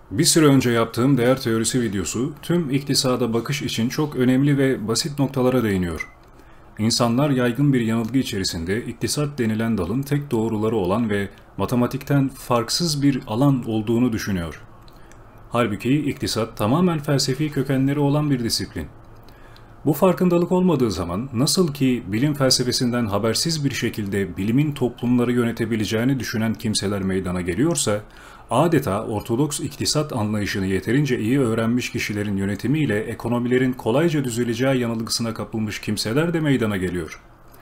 Bir süre önce yaptığım değer teorisi videosu tüm iktisada bakış için çok önemli ve basit noktalara değiniyor. İnsanlar yaygın bir yanılgı içerisinde iktisat denilen dalın tek doğruları olan ve matematikten farksız bir alan olduğunu düşünüyor. Halbuki iktisat tamamen felsefi kökenleri olan bir disiplin. Bu farkındalık olmadığı zaman nasıl ki bilim felsefesinden habersiz bir şekilde bilimin toplumları yönetebileceğini düşünen kimseler meydana geliyorsa, adeta ortodoks iktisat anlayışını yeterince iyi öğrenmiş kişilerin yönetimiyle ekonomilerin kolayca düzeleceği yanılgısına kapılmış kimseler de meydana geliyor.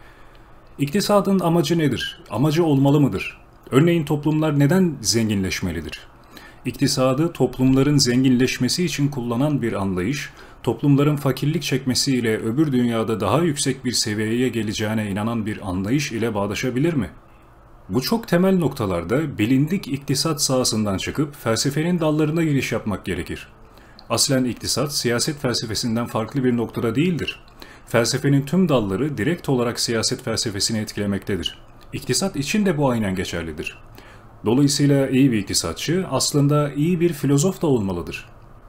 İktisadın amacı nedir? Amacı olmalı mıdır? Örneğin toplumlar neden zenginleşmelidir? İktisadı toplumların zenginleşmesi için kullanan bir anlayış, toplumların fakirlik çekmesiyle öbür dünyada daha yüksek bir seviyeye geleceğine inanan bir anlayış ile bağdaşabilir mi? Bu çok temel noktalarda bilindik iktisat sahasından çıkıp felsefenin dallarına giriş yapmak gerekir. Aslen iktisat, siyaset felsefesinden farklı bir noktada değildir. Felsefenin tüm dalları direkt olarak siyaset felsefesini etkilemektedir. İktisat için de bu aynen geçerlidir. Dolayısıyla iyi bir iktisatçı aslında iyi bir filozof da olmalıdır.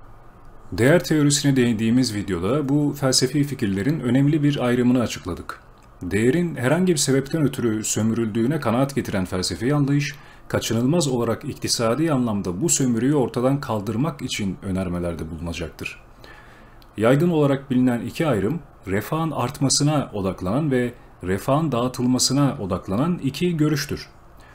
Değer teorisine değindiğimiz videoda bu felsefi fikirlerin önemli bir ayrımını açıkladık. Değerin herhangi bir sebepten ötürü sömürüldüğüne kanaat getiren felsefi anlayış, kaçınılmaz olarak iktisadi anlamda bu sömürüyü ortadan kaldırmak için önermelerde bulunacaktır. Yaygın olarak bilinen iki ayrım, refahın artmasına odaklanan ve refahın dağıtılmasına odaklanan iki görüştür.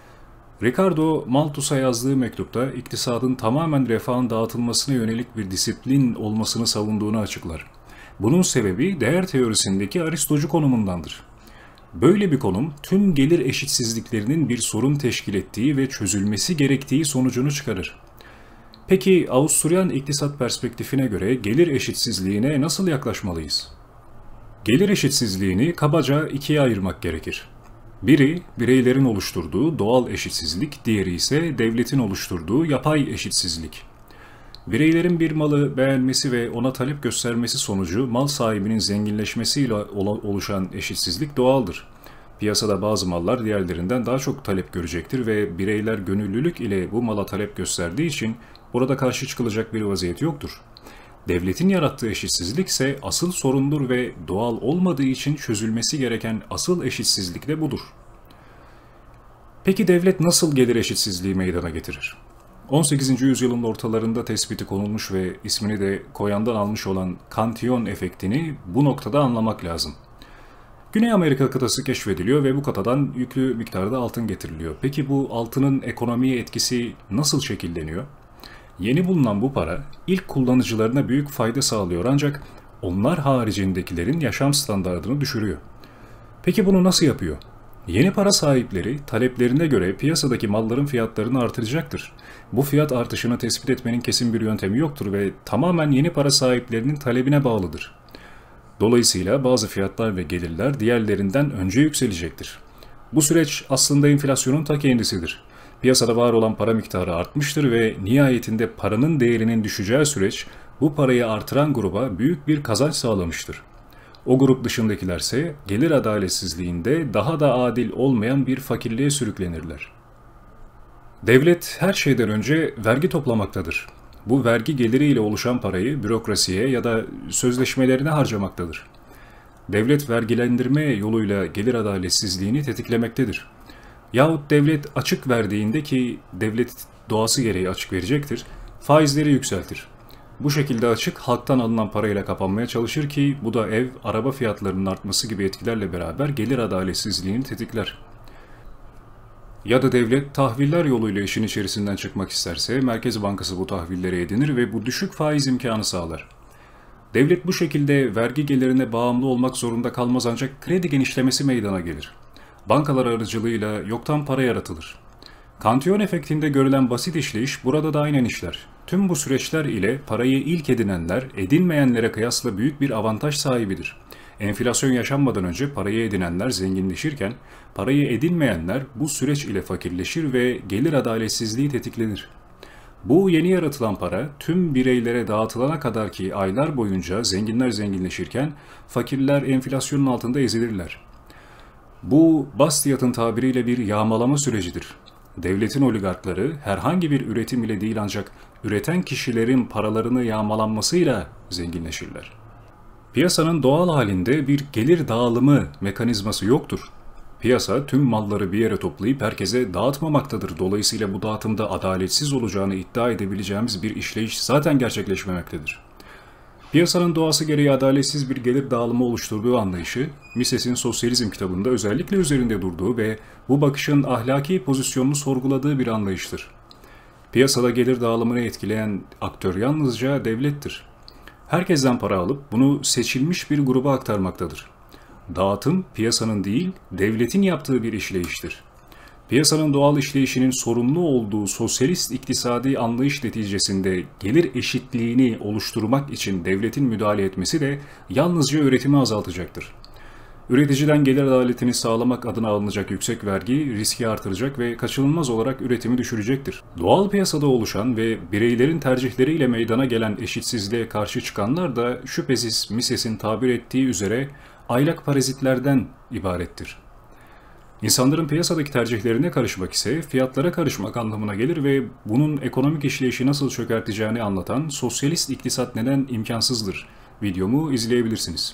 Ricardo Malthus'a yazdığı mektupta iktisadın tamamen refahın dağıtılmasına yönelik bir disiplin olmasını savunduğunu açıklar. Bunun sebebi değer teorisindeki Aristocu konumundandır. Böyle bir konum tüm gelir eşitsizliklerinin bir sorun teşkil ettiği ve çözülmesi gerektiği sonucunu çıkarır. Peki Avusturyan iktisat perspektifine göre gelir eşitsizliğine nasıl yaklaşmalıyız? Gelir eşitsizliğini kabaca ikiye ayırmak gerekir. Biri bireylerin oluşturduğu doğal eşitsizlik, diğeri ise devletin oluşturduğu yapay eşitsizlik. Bireylerin bir malı beğenmesi ve ona talep göstermesi sonucu mal sahibinin zenginleşmesiyle oluşan eşitsizlik doğaldır. Piyasada bazı mallar diğerlerinden daha çok talep görecektir ve bireyler gönüllülük ile bu mala talep gösterdiği için burada karşı çıkılacak bir vaziyet yoktur. Devletin yarattığı eşitsizlik ise asıl sorundur ve doğal olmadığı için çözülmesi gereken asıl eşitsizlik de budur. Peki devlet nasıl gelir eşitsizliği meydana getirir? 18. yüzyılın ortalarında tespiti konulmuş ve ismini de koyandan almış olan Cantillon efektini bu noktada anlamak lazım. Güney Amerika kıtası keşfediliyor ve bu kıtadan yüklü miktarda altın getiriliyor. Peki bu altının ekonomiye etkisi nasıl şekilleniyor? Yeni bulunan bu para ilk kullanıcılarına büyük fayda sağlıyor ancak onlar haricindekilerin yaşam standartını düşürüyor. Peki bunu nasıl yapıyor? Yeni para sahipleri taleplerine göre piyasadaki malların fiyatlarını artıracaktır. Bu fiyat artışını tespit etmenin kesin bir yöntemi yoktur ve tamamen yeni para sahiplerinin talebine bağlıdır. Dolayısıyla bazı fiyatlar ve gelirler diğerlerinden önce yükselecektir. Bu süreç aslında enflasyonun ta kendisidir. Piyasada var olan para miktarı artmıştır ve nihayetinde paranın değerinin düşeceği süreç bu parayı artıran gruba büyük bir kazanç sağlamıştır. O grup dışındakilerse gelir adaletsizliğinde daha da adil olmayan bir fakirliğe sürüklenirler. Devlet her şeyden önce vergi toplamaktadır. Bu vergi geliriyle oluşan parayı bürokrasiye ya da sözleşmelerine harcamaktadır. Devlet vergilendirme yoluyla gelir adaletsizliğini tetiklemektedir. Yahut devlet açık verdiğinde ki devlet doğası gereği açık verecektir, faizleri yükseltir. Bu şekilde açık halktan alınan parayla kapanmaya çalışır ki bu da ev, araba fiyatlarının artması gibi etkilerle beraber gelir adaletsizliğini tetikler. Ya da devlet tahviller yoluyla işin içerisinden çıkmak isterse Merkez Bankası bu tahvilleri edinir ve bu düşük faiz imkanı sağlar. Devlet bu şekilde vergi gelirine bağımlı olmak zorunda kalmaz ancak kredi genişlemesi meydana gelir. Bankalar aracılığıyla yoktan para yaratılır. Cantillon efektinde görülen basit işleyiş burada da aynen işler. Tüm bu süreçler ile parayı ilk edinenler edinmeyenlere kıyasla büyük bir avantaj sahibidir. Enflasyon yaşanmadan önce parayı edinenler zenginleşirken parayı edinmeyenler bu süreç ile fakirleşir ve gelir adaletsizliği tetiklenir. Bu yeni yaratılan para tüm bireylere dağıtılana kadar ki aylar boyunca zenginler zenginleşirken fakirler enflasyonun altında ezilirler. Bu Bastiat'ın tabiriyle bir yağmalama sürecidir. Devletin oligarkları herhangi bir üretim ile değil ancak üreten kişilerin paralarını yağmalanmasıyla zenginleşirler. Piyasanın doğal halinde bir gelir dağılımı mekanizması yoktur. Piyasa tüm malları bir yere toplayıp herkese dağıtmamaktadır. Dolayısıyla bu dağıtımda adaletsiz olacağını iddia edebileceğimiz bir işleyiş zaten gerçekleşmemektedir. Piyasanın doğası gereği adaletsiz bir gelir dağılımı oluşturduğu anlayışı, Mises'in Sosyalizm kitabında özellikle üzerinde durduğu ve bu bakışın ahlaki pozisyonunu sorguladığı bir anlayıştır. Piyasada gelir dağılımını etkileyen aktör yalnızca devlettir. Herkesten para alıp bunu seçilmiş bir gruba aktarmaktadır. Dağıtım piyasanın değil, devletin yaptığı bir işleyiştir. Piyasanın doğal işleyişinin sorumlu olduğu sosyalist iktisadi anlayış neticesinde gelir eşitliğini oluşturmak için devletin müdahale etmesi de yalnızca üretimi azaltacaktır. Üreticiden gelir adaletini sağlamak adına alınacak yüksek vergi riski artıracak ve kaçınılmaz olarak üretimi düşürecektir. Doğal piyasada oluşan ve bireylerin tercihleriyle meydana gelen eşitsizliğe karşı çıkanlar da şüphesiz Mises'in tabir ettiği üzere aylak parazitlerden ibarettir. İnsanların piyasadaki tercihlerine karışmak ise fiyatlara karışmak anlamına gelir ve bunun ekonomik işleyişi nasıl çökerteceğini anlatan Sosyalist İktisat Neden İmkansızdır videomu izleyebilirsiniz.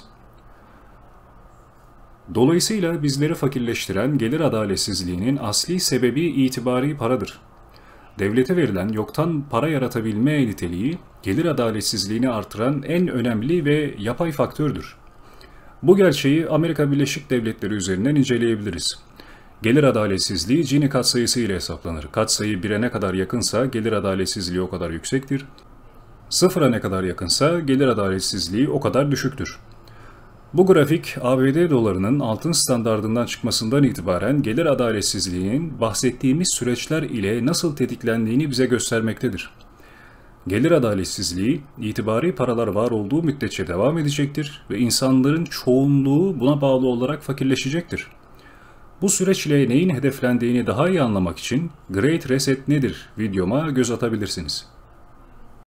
Dolayısıyla bizleri fakirleştiren gelir adaletsizliğinin asli sebebi itibari paradır. Devlete verilen yoktan para yaratabilme niteliği gelir adaletsizliğini artıran en önemli ve yapay faktördür. Bu gerçeği Amerika Birleşik Devletleri üzerinden inceleyebiliriz. Gelir adaletsizliği Gini katsayısı ile hesaplanır. Katsayı 1'e ne kadar yakınsa gelir adaletsizliği o kadar yüksektir. 0'a ne kadar yakınsa gelir adaletsizliği o kadar düşüktür. Bu grafik ABD dolarının altın standardından çıkmasından itibaren gelir adaletsizliğinin bahsettiğimiz süreçler ile nasıl tetiklendiğini bize göstermektedir. Gelir adaletsizliği, itibari paralar var olduğu müddetçe devam edecektir ve insanların çoğunluğu buna bağlı olarak fakirleşecektir. Bu süreç ile neyin hedeflendiğini daha iyi anlamak için Great Reset nedir videoma göz atabilirsiniz.